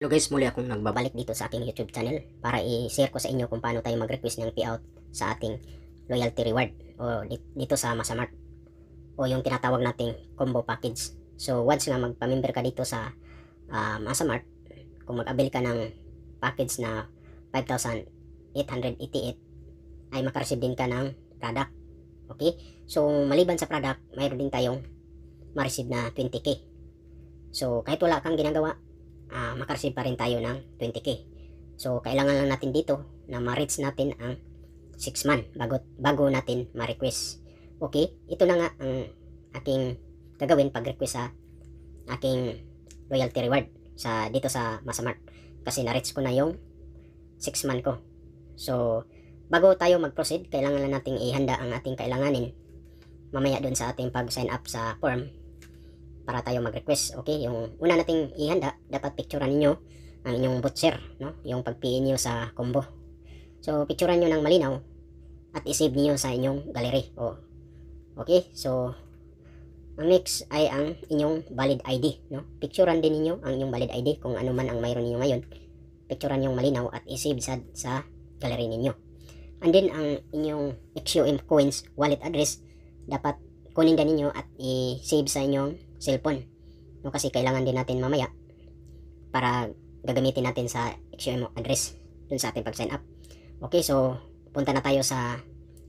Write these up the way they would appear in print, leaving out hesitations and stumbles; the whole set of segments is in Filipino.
Hello guys, muli akong nagbabalik dito sa aking YouTube channel para i-share ko sa inyo kung paano tayo mag-request ng payout sa ating loyalty reward o dito sa Masamart o yung tinatawag nating combo package. So once nga magpa-member ka dito sa Masamart, kung mag-avail ka ng package na 5,888 ay makareceive din ka ng product. Okay? So maliban sa product, mayroon din tayong ma-receive na 20k. So kahit wala kang ginagawa, makareceive pa rin tayo ng 20k. So kailangan lang natin dito na ma-reach natin ang 6 man bago natin ma-request. Okay, ito na nga ang aking gagawin pag-request sa aking loyalty reward dito sa Masamart, kasi na-reach ko na yung 6 man ko. So bago tayo mag-proceed, kailangan lang nating ihanda ang ating kailanganin mamaya doon sa ating pag-sign up sa form para tayo mag-request. Okay, yung una nating ihanda, dapat picturean ninyo ang inyong voucher, no? Yung pag-PN niyo sa combo. So picturean niyo ng malinaw at i-save niyo sa inyong gallery. Okay, so ang next ay ang inyong valid ID, no? Picturean din niyo ang inyong valid ID kung ano man ang mayroon niyo ngayon. Picturean niyo malinaw at i-save sa gallery ninyo. And then ang inyong XUM coins wallet address dapat kunin din niyo at i-save sa inyong cellphone, no? Kasi kailangan din natin mamaya para gagamitin natin sa XUM address dun sa ating pag-sign up. Okay, so punta na tayo sa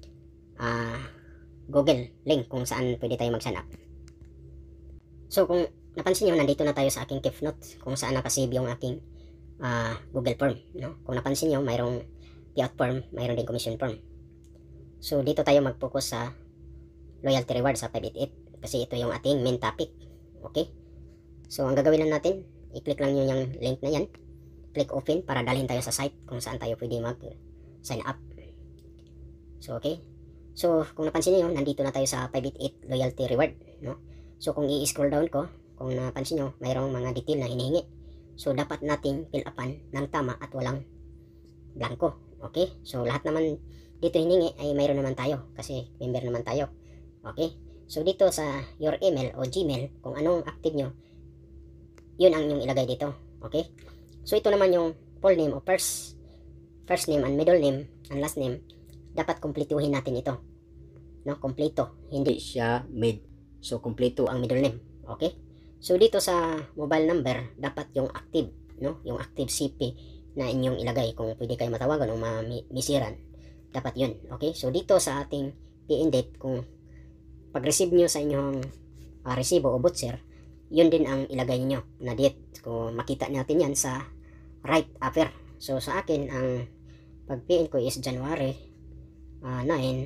Google link kung saan pwede tayo mag-sign up. So kung napansin nyo, nandito na tayo sa aking keep note kung saan nakasave yung aking Google form, no? Kung napansin nyo, mayroong payout form, mayroon din commission form. So dito tayo mag-focus sa loyalty reward sa 588 kasi ito yung ating main topic. Okay, so ang gagawin lang natin, i-click lang nyo yung link na yan, click open para dalhin tayo sa site kung saan tayo pwede mag-sign up. So okay, so kung napansin nyo, nandito na tayo sa 588 loyalty reward, no? So kung i-scroll down ko, kung napansin nyo, mayroong mga detail na hinihingi. So dapat nating fill upan ng tama at walang blanco. Okay, so lahat naman dito hiningi ay mayroon naman tayo kasi member naman tayo. Okay, so dito sa your email o Gmail, kung anong active nyo, yun ang inyong ilagay dito. Okay, so ito naman yung full name o first name and middle name and last name, dapat kumpletuhin natin ito, no? Kompleto, hindi siya mid. So kompleto ang middle name. Okay, so dito sa mobile number, dapat yung active, no? Yung active CP na inyong ilagay. Kung pwede kayo matawagan o mamisiran, dapat yun. Okay, so dito sa ating PN date, kung pag-receive nyo sa inyong resibo o voucher, yun din ang ilagay nyo na date. Kung makita natin yan sa right upper. So sa akin, ang pag-PN ko is January 9,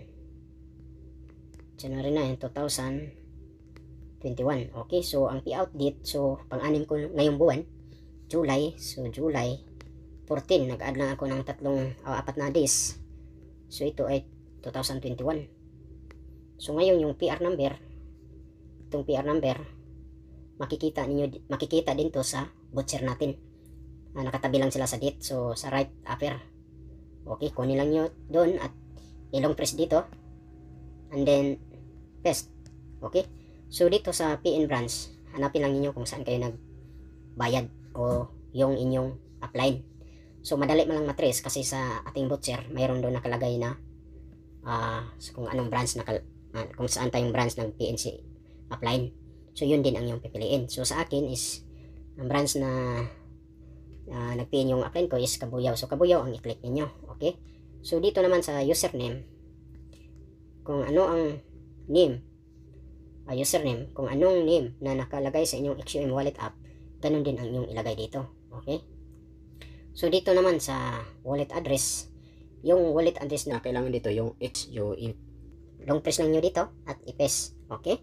2021. Okay, so ang payout date, so pang-anim ko ngayong buwan, July. So July 14, nag-add lang ako ng 4 na days. So ito ay 2021. So ngayon yung PR number, itong PR number, makikita din to sa voucher natin. Nakatabi lang sila sa date, so sa right upper. Okay, kunin lang nyo doon at ilong press dito and then paste. Okay, so dito sa PN branch, hanapin lang niyo kung saan kayo nagbayad o yung inyong upline. So madali man lang matrace kasi sa ating voucher mayroon doon nakalagay na kung anong branch kung saan tayong branch ng PNC upline. So yun din ang yung pipiliin. So sa akin is ang branch na nag-PN yung upline ko is Kabuyao. So Kabuyao ang i-click niyo. Okay, so dito naman sa username, kung ano ang name, username, kung anong name na nakalagay sa inyong XUM wallet app, ganun din ang inyong ilagay dito. Okay, so dito naman sa wallet address, yung wallet address na kailangan dito yung XUM, long press lang nyo dito at i-paste. Okay,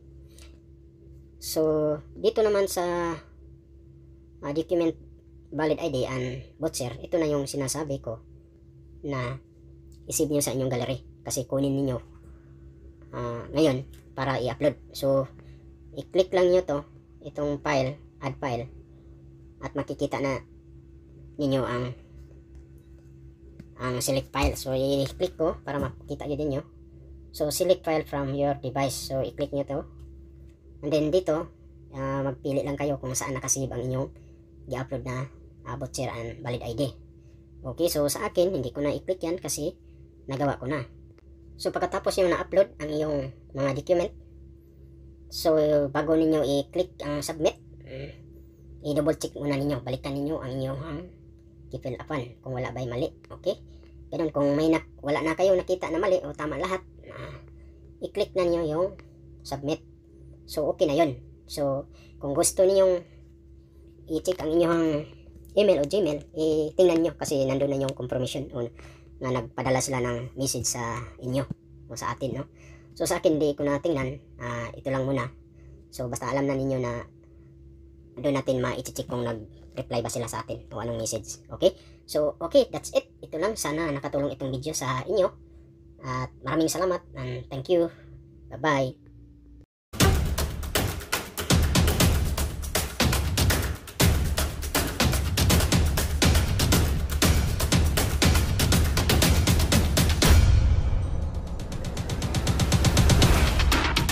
so dito naman sa document valid ID and voucher, ito na yung sinasabi ko na i-save nyo sa inyong gallery kasi kunin niyo ngayon para i-upload. So i-click lang nyo itong file, add file, at makikita na ninyo ang select file. So i-click ko para makita nyo din nyo. So select file from your device, so i-click nyo to and then dito magpili lang kayo kung saan nakasave ang inyong i-upload na voucher and valid ID. Okay, so sa akin, hindi ko na i-click yan kasi nagawa ko na. So pagkatapos nyo na-upload ang iyong mga document, so bago ninyo i-click ang submit, i-double check muna ninyo, balikan ninyo ang inyong i-fill upan kung wala ba'y mali. Okay, ganun, kung may wala na kayo nakita na mali o tama lahat, i-click na niyo yung submit. So okay na yun. So kung gusto ninyong i-check ang inyong email o Gmail, tingnan nyo kasi nandun na yung confirmation na nagpadala sila ng message sa inyo o sa atin, no? So sa akin, hindi ko na tingnan, ito lang muna. So basta alam na ninyo na doon natin ma-check kung nag-reply ba sila sa atin o anong message. Okay, so okay, that's it. Ito lang, sana nakatulong itong video sa inyo. At maraming salamat and thank you. Bye-bye.